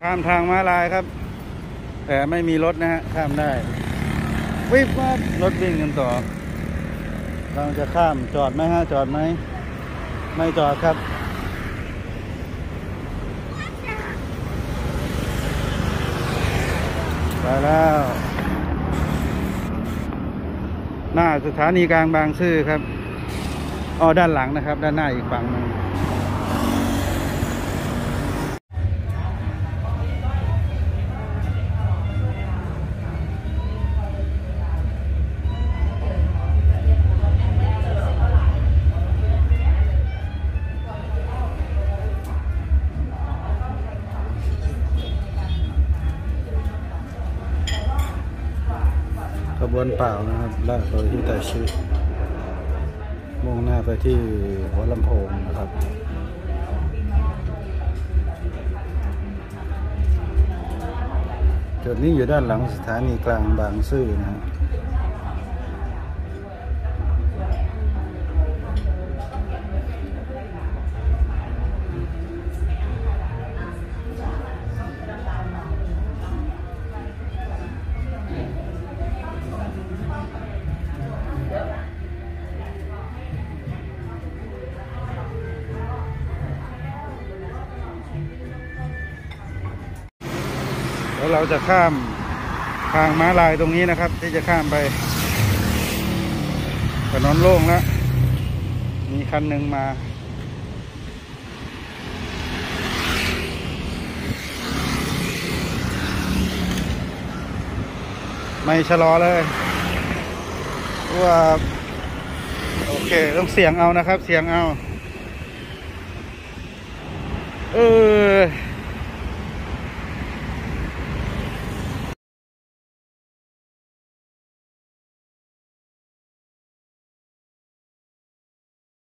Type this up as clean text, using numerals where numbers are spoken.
ข้ามทางม้าลายครับแต่ไม่มีรถนะฮะข้ามได้วิ่งรถวิ่งกันต่อเราจะข้ามจอดไหมฮะจอดไหมไม่จอดครับไปแล้วหน้าสถานีกลางบางซื่อครับด้านหลังนะครับด้านหน้าอีกฝั่งหนึ่งขบวนเปล่านะครับลากโดยที่แต่ชื่อมุ่งหน้าไปที่หัวลำโพงนะครับจุดนี้อยู่ด้านหลังสถานีกลางบางซื่อนะฮะแล้วเราจะข้ามทางม้าลายตรงนี้นะครับที่จะข้ามไปถนนโล่งแล้วมีคันหนึ่งมาไม่ชะลอเลยว่าโอเคต้องเสี่ยงเอานะครับเสี่ยงเอา